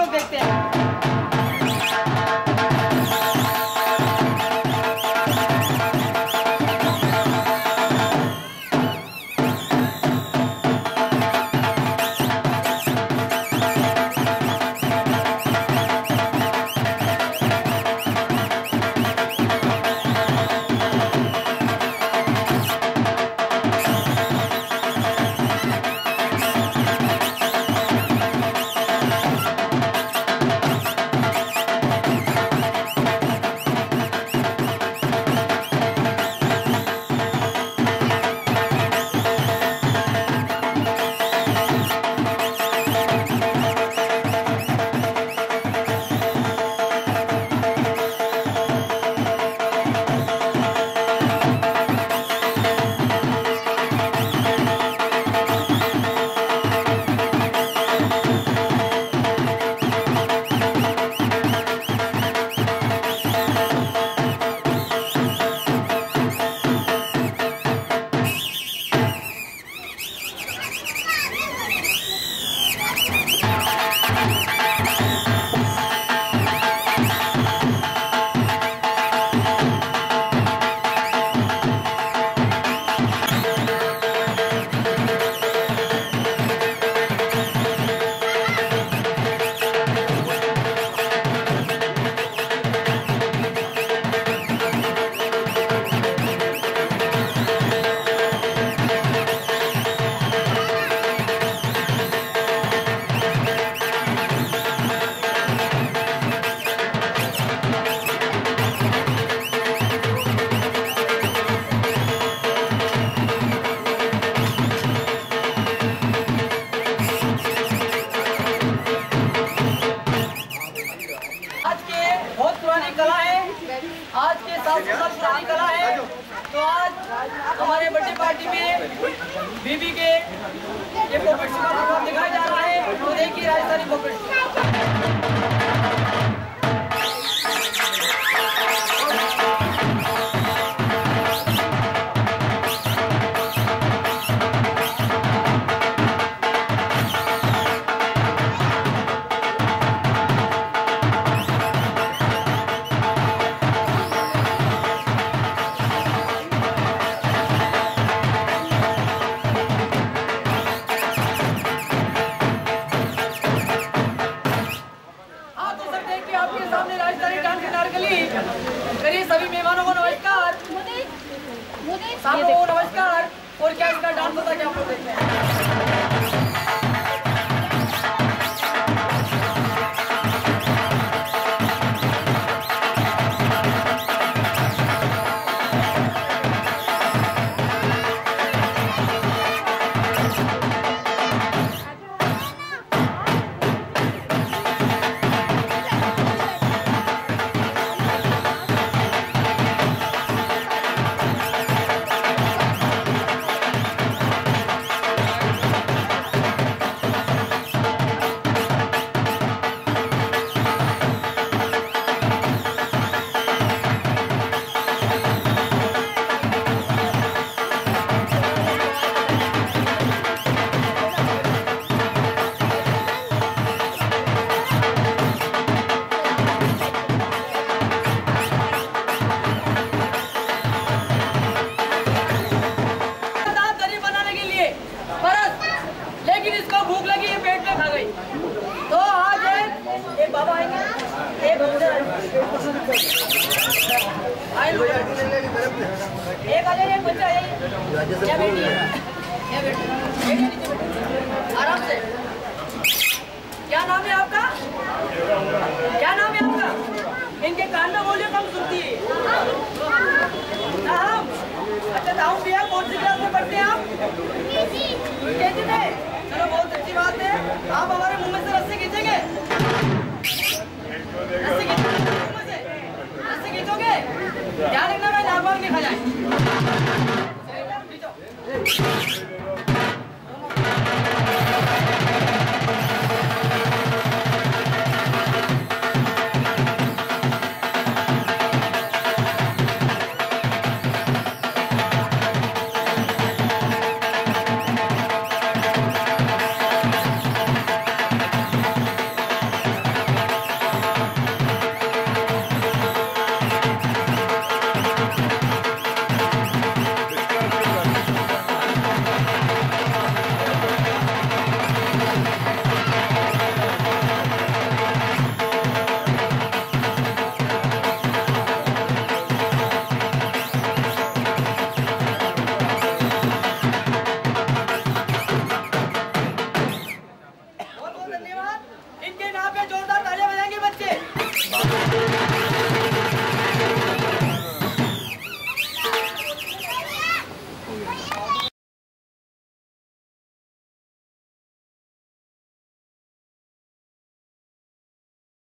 लोग देखते हैं। आज के 700 साल पुरानी कला है। तो आज हमारे बर्थडे पार्टी में बीबी के ये पपेट्री का प्रोग्राम दिखाया जा रहा है। तो देखिए राजस्थानी पपेट्री। करिए सभी मेहमानों को नमस्कार। सबको नमस्कार। और क्या इसका डांस होता है क्या आप लोग देखते हैं। तो आज एक बाबा आएंगे, एक आ जाइए, एक बच्चा आइए, क्या बेटी है, क्या बेटी, आराम से। क्या नाम है आपका? क्या नाम है आपका? इनके कान में बोलिए, कम सुनती है। नाम? अच्छा नाम भी है। कौन सी क्लास में पढ़ते हैं आप? केजी में। चलो बहुत अच्छी बात है। आप हमारे मुंह में से रस्सी खींचेंगे? रस्सी खींचोगे? ध्यान रखना मैं नाक वाक नहीं खा जाए।